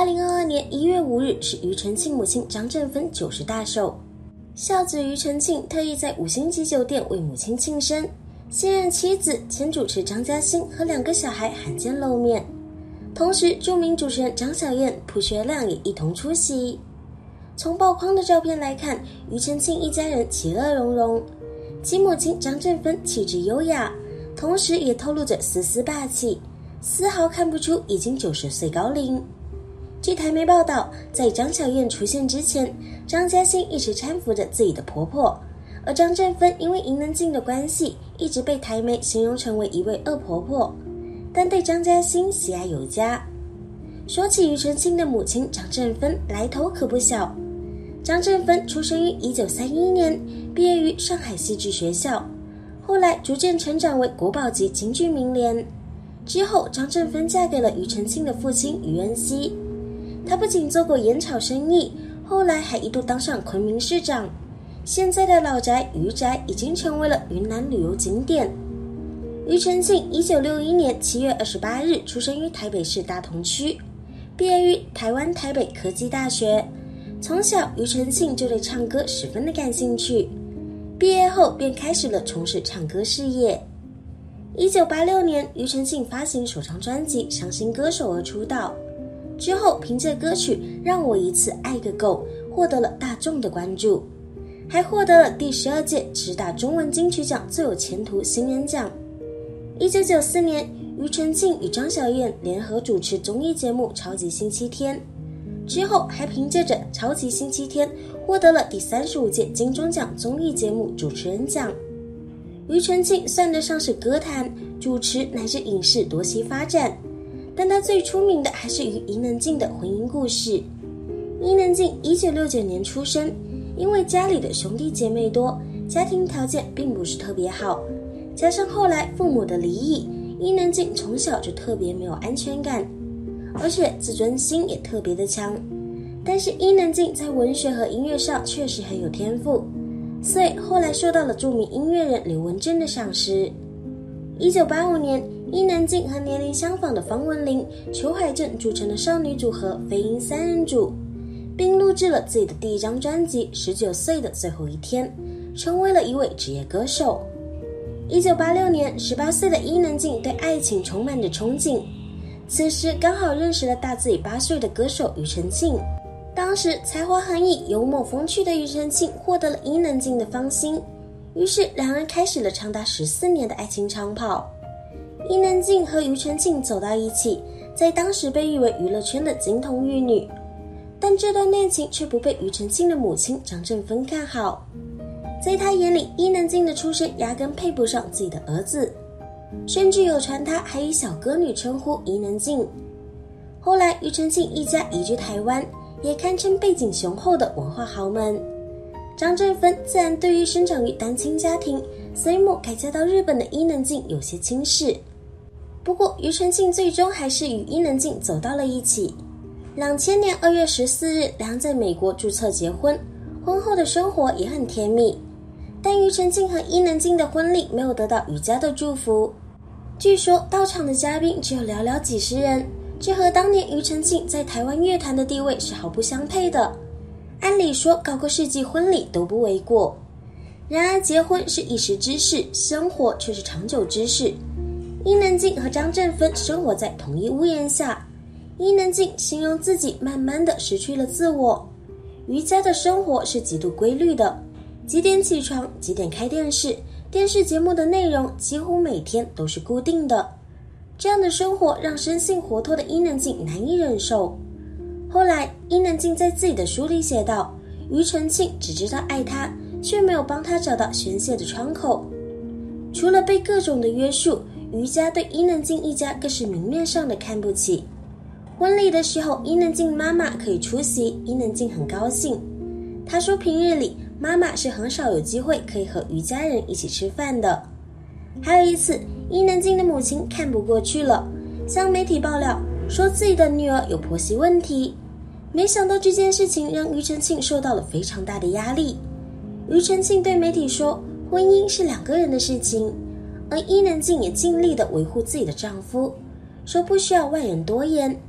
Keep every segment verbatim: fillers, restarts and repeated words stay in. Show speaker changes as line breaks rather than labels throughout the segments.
二零二二年一月五日是庾澄庆母亲张振芬九十大寿，孝子庾澄庆特意在五星级酒店为母亲庆生，现任妻子前主持张嘉欣和两个小孩罕见露面，同时著名主持人张小燕、朴学亮也一同出席。从曝光的照片来看，庾澄庆一家人其乐融融，其母亲张振芬气质优雅，同时也透露着丝丝霸气，丝毫看不出已经九十岁高龄。据台媒报道，在张小燕出现之前，张嘉欣一直搀扶着自己的婆婆，而张振芬因为伊能静的关系，一直被台媒形容成为一位恶婆婆，但对张嘉欣喜爱有加。说起庾澄庆的母亲张振芬，来头可不小。张振芬出生于一九三一年，毕业于上海戏剧学校，后来逐渐成长为国宝级京剧名伶。之后，张振芬嫁给了庾澄庆的父亲庾恩熙。她不仅做过烟草生意，后来还一度当上昆明市长。现在的老宅余宅已经成为了云南旅游景点。庾澄庆一九六一年七月二十八日出生于台北市大同区，毕业于台湾台北科技大学。从小，庾澄庆就对唱歌十分的感兴趣，毕业后便开始了从事唱歌事业。一九八六年，庾澄庆发行首张专辑《伤心歌手》而出道。之后凭借歌曲《让我一次爱个够》获得了大众的关注，还获得了第十二届直达中文金曲奖最有前途新人奖。一九九四年，庾澄庆与张小燕联合主持综艺节目《超级星期天》，之后还凭借着《超级星期天》获得了第三十五届金钟奖综艺节目主持人奖。庾澄庆算得上是歌坛、主持乃至影视多栖发展，但他最出名的还是与伊能静的婚姻故事。伊能静一九六九年出生，因为家里的兄弟姐妹多，家庭条件并不是特别好，加上后来父母的离异，伊能静从小就特别没有安全感，而且自尊心也特别的强。但是伊能静在文学和音乐上确实很有天赋，所以后来受到了著名音乐人刘文正的赏识。一九八五年，伊能静和年龄相仿的方文琳、裘海正组成了少女组合飞鹰三人组，并录制了自己的第一张专辑《十九岁的最后一天》，成为了一位职业歌手。一九八六年，十八岁的伊能静对爱情充满着憧憬，此时刚好认识了大自己八岁的歌手庾澄庆。当时才华横溢、幽默风趣的庾澄庆获得了伊能静的芳心，于是两人开始了长达十四年的爱情长跑。伊能静和庾澄庆走到一起，在当时被誉为娱乐圈的金童玉女，但这段恋情却不被庾澄庆的母亲张振芬看好。在她眼里，伊能静的出身压根配不上自己的儿子，甚至有传她还以小歌女称呼伊能静。后来庾澄庆一家移居台湾，也堪称背景雄厚的文化豪门。张振芬自然对于生长于单亲家庭，随母改嫁到日本的伊能静有些轻视。不过庾澄庆最终还是与伊能静走到了一起。两千年二月十四日，两人在美国注册结婚，婚后的生活也很甜蜜。但庾澄庆和伊能静的婚礼没有得到庾家的祝福，据说到场的嘉宾只有寥寥几十人，这和当年庾澄庆在台湾乐坛的地位是毫不相配的。按理说搞个世纪婚礼都不为过，然而结婚是一时之事，生活却是长久之事。伊能静和张振芬生活在同一屋檐下，伊能静形容自己慢慢的失去了自我。庾家的生活是极度规律的，几点起床，几点开电视，电视节目的内容几乎每天都是固定的。这样的生活让生性活脱的伊能静难以忍受。后来伊能静在自己的书里写道，庾澄庆只知道爱她，却没有帮她找到宣泄的窗口。除了被各种的约束，庾家对伊能静一家更是明面上的看不起。婚礼的时候，伊能静妈妈可以出席，伊能静很高兴。她说平日里妈妈是很少有机会可以和庾家人一起吃饭的。还有一次，伊能静的母亲看不过去了，向媒体爆料说自己的女儿有婆媳问题。没想到这件事情让庾澄庆受到了非常大的压力。庾澄庆对媒体说，婚姻是两个人的事情，而伊能静也尽力地维护自己的丈夫，说不需要外人多言，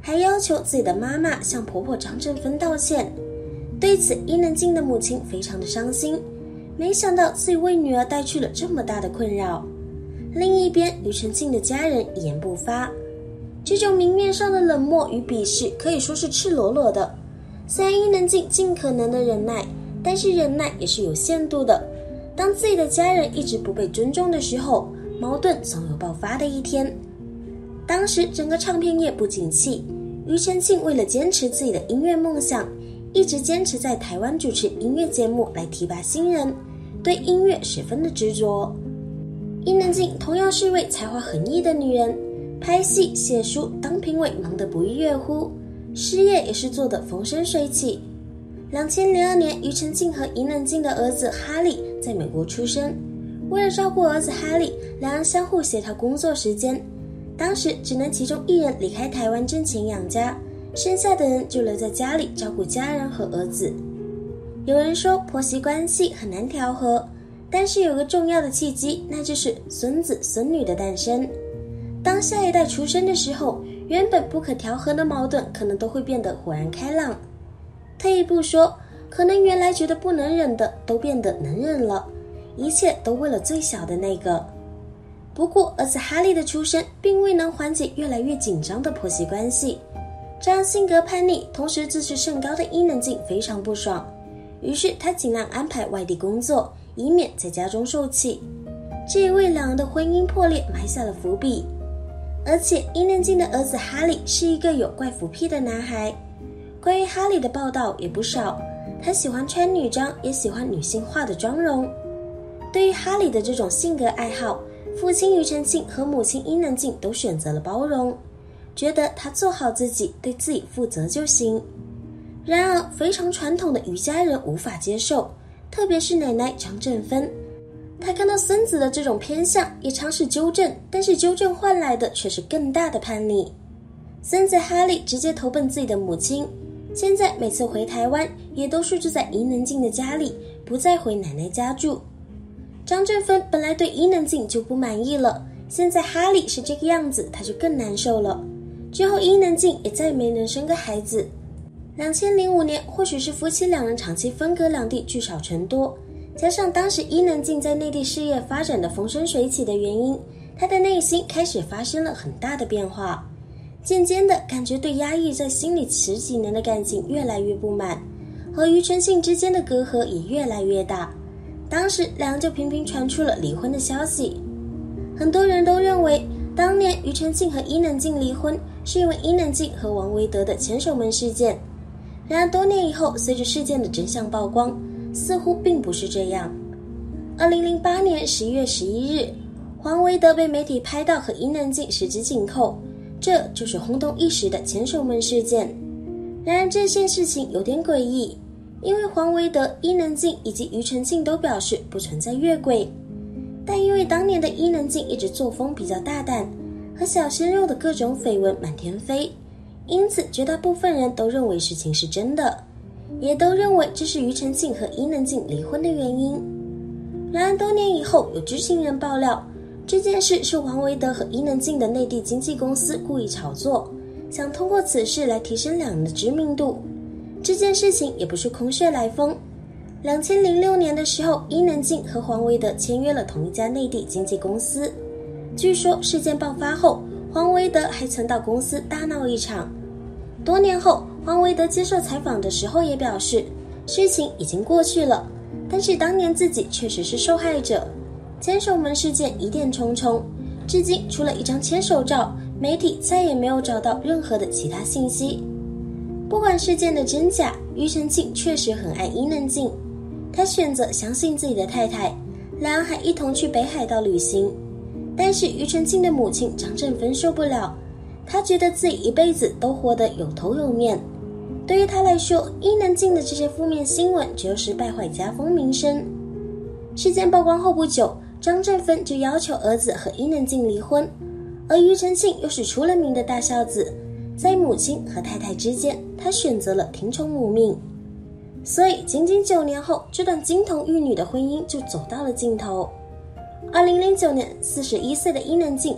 还要求自己的妈妈向婆婆张正芬道歉。对此，伊能静的母亲非常的伤心，没想到自己为女儿带去了这么大的困扰。另一边，庾澄庆的家人一言不发，这种明面上的冷漠与鄙视可以说是赤裸裸的。虽然伊能静尽可能的忍耐，但是忍耐也是有限度的。当自己的家人一直不被尊重的时候，矛盾总有爆发的一天。当时整个唱片业不景气，庾澄庆为了坚持自己的音乐梦想，一直坚持在台湾主持音乐节目来提拔新人，对音乐十分的执着。伊能静同样是一位才华横溢的女人，拍戏、写书、当评委忙得不亦乐乎，事业也是做得风生水起。二零零二年，庾澄庆和伊能静的儿子哈利在美国出生。为了照顾儿子哈利，两人相互协调工作时间。当时只能其中一人离开台湾挣钱养家，剩下的人就留在家里照顾家人和儿子。有人说婆媳关系很难调和，但是有个重要的契机，那就是孙子孙女的诞生。当下一代出生的时候，原本不可调和的矛盾可能都会变得豁然开朗。退一步说，可能原来觉得不能忍的都变得能忍了，一切都为了最小的那个。不过儿子哈利的出生并未能缓解越来越紧张的婆媳关系，这让性格叛逆同时自视甚高的伊能静非常不爽，于是他尽量安排外地工作，以免在家中受气，这也为两人的婚姻破裂埋下了伏笔。而且伊能静的儿子哈利是一个有怪腐癖的男孩，关于哈利的报道也不少，他喜欢穿女装，也喜欢女性化的妆容。对于哈利的这种性格爱好，父亲庾澄庆和母亲伊能静都选择了包容，觉得他做好自己，对自己负责就行。然而非常传统的庾家人无法接受，特别是奶奶张正芬，她看到孙子的这种偏向，也尝试纠正，但是纠正换来的却是更大的叛逆。孙子哈利直接投奔自己的母亲，现在每次回台湾也都是住在伊能静的家里，不再回奶奶家住。张正芬本来对伊能静就不满意了，现在哈利是这个样子，他就更难受了。之后伊能静也再没能生个孩子。二零零五年，或许是夫妻两人长期分隔两地聚少成多，加上当时伊能静在内地事业发展的风生水起的原因，她的内心开始发生了很大的变化，渐渐的感觉对压抑在心里十几年的感情越来越不满，和庾澄庆之间的隔阂也越来越大。当时两人就频频传出了离婚的消息，很多人都认为当年庾澄庆和伊能静离婚是因为伊能静和王维德的牵手门事件。然而多年以后，随着事件的真相曝光，似乎并不是这样。二零零八年十一月十一日，王维德被媒体拍到和伊能静十指紧扣，这就是轰动一时的牵手门事件。然而这件事情有点诡异，因为黄维德、伊能静以及庾澄庆都表示不存在越轨，但因为当年的伊能静一直作风比较大胆，和小鲜肉的各种绯闻满天飞，因此绝大部分人都认为事情是真的，也都认为这是庾澄庆和伊能静离婚的原因。然而多年以后，有知情人爆料，这件事是王维德和伊能静的内地经纪公司故意炒作，想通过此事来提升两人的知名度。这件事情也不是空穴来风。二零零六年的时候，伊能静和黄维德签约了同一家内地经纪公司。据说事件爆发后，黄维德还曾到公司大闹一场。多年后，黄维德接受采访的时候也表示，事情已经过去了，但是当年自己确实是受害者。牵手门事件疑点重重，至今除了一张牵手照，媒体再也没有找到任何的其他信息。不管事件的真假，庾澄庆确实很爱伊能静，他选择相信自己的太太，两人还一同去北海道旅行。但是庾澄庆的母亲张正芬受不了，她觉得自己一辈子都活得有头有面，对于她来说，伊能静的这些负面新闻只是败坏家风名声。事件曝光后不久，张正芬就要求儿子和伊能静离婚，而庾澄庆又是出了名的大孝子，在母亲和太太之间，他选择了听从母命。所以仅仅九年后，这段金童玉女的婚姻就走到了尽头。二零零九年，四十一岁的伊能静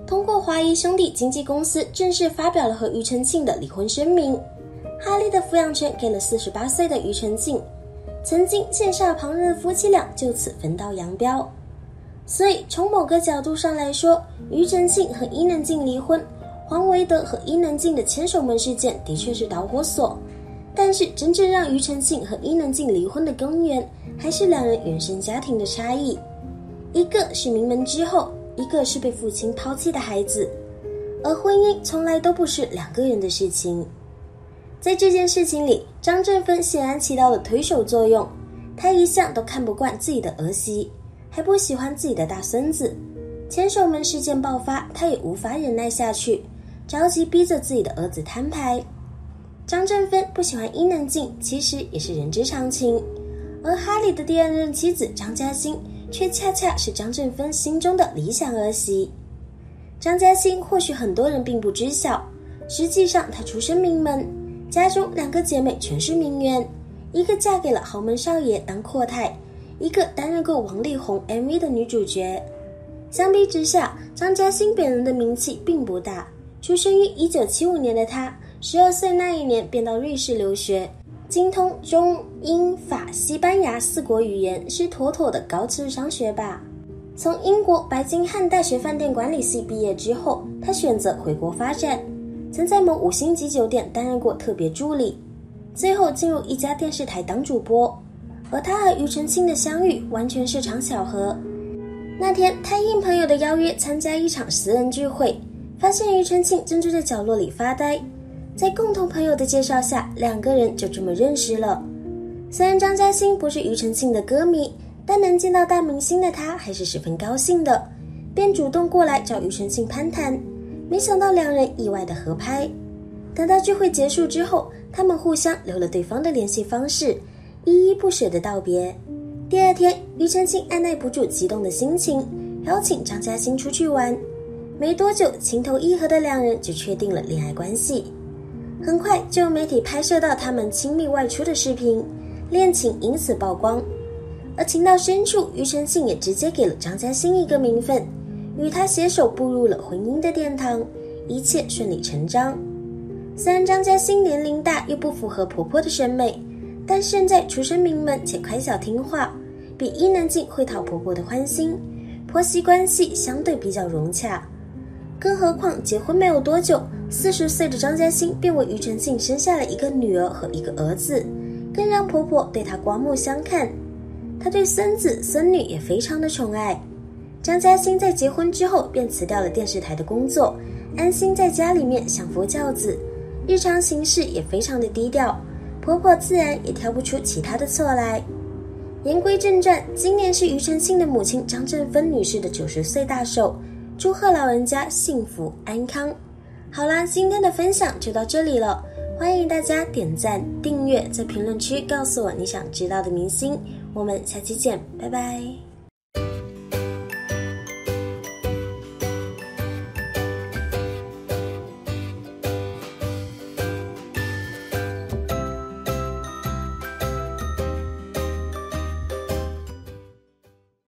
通过华谊兄弟经纪公司正式发表了和庾澄庆的离婚声明。哈利的抚养权给了四十八岁的庾澄庆，曾经羡煞旁人的夫妻俩就此分道扬镳。所以从某个角度上来说，庾澄庆和伊能静离婚，黄维德和伊能静的牵手门事件的确是导火索，但是真正让庾澄庆和伊能静离婚的根源，还是两人原生家庭的差异。一个是名门之后，一个是被父亲抛弃的孩子，而婚姻从来都不是两个人的事情。在这件事情里，张振芬显然起到了推手作用，他一向都看不惯自己的儿媳，还不喜欢自己的大孙子。牵手门事件爆发，他也无法忍耐下去，着急逼着自己的儿子摊牌。张振芬不喜欢伊能静，其实也是人之常情，而哈利的第二任妻子张嘉欣却恰恰是张振芬心中的理想儿媳。张嘉欣或许很多人并不知晓，实际上她出身名门，家中两个姐妹全是名媛，一个嫁给了豪门少爷当阔太，一个担任过王力宏 M V 的女主角。相比之下，张嘉欣本人的名气并不大。出生于一九七五年的她，十二岁那一年便到瑞士留学，精通中英法西班牙四国语言，是妥妥的高智商学霸。从英国白金汉大学饭店管理系毕业之后，她选择回国发展，曾在某五星级酒店担任过特别助理，最后进入一家电视台当主播。而她和庾澄庆的相遇完全是场巧合。那天她应朋友的邀约参加一场私人聚会，发现庾澄庆正坐在角落里发呆，在共同朋友的介绍下，两个人就这么认识了。虽然张嘉欣不是庾澄庆的歌迷，但能见到大明星的她还是十分高兴的，便主动过来找庾澄庆攀谈。没想到两人意外的合拍。等到聚会结束之后，他们互相留了对方的联系方式，依依不舍的道别。第二天，庾澄庆按耐不住激动的心情，邀请张嘉欣出去玩。没多久，情投意合的两人就确定了恋爱关系。很快就有媒体拍摄到他们亲密外出的视频，恋情因此曝光。而情到深处，庾澄庆也直接给了张嘉欣一个名分，与他携手步入了婚姻的殿堂，一切顺理成章。虽然张嘉欣年龄大又不符合婆婆的审美，但现在出身名门且乖巧听话，比伊能静会讨婆婆的欢心，婆媳关系相对比较融洽。更何况结婚没有多久，四十岁的张嘉欣便为庾澄庆生下了一个女儿和一个儿子，更让婆婆对她刮目相看。她对孙子孙女也非常的宠爱。张嘉欣在结婚之后便辞掉了电视台的工作，安心在家里面相夫教子，日常行事也非常的低调，婆婆自然也挑不出其他的错来。言归正传，今年是庾澄庆的母亲张振芬女士的九十岁大寿，祝贺老人家幸福安康。好啦，今天的分享就到这里了，欢迎大家点赞订阅，在评论区告诉我你想知道的明星，我们下期见，拜拜。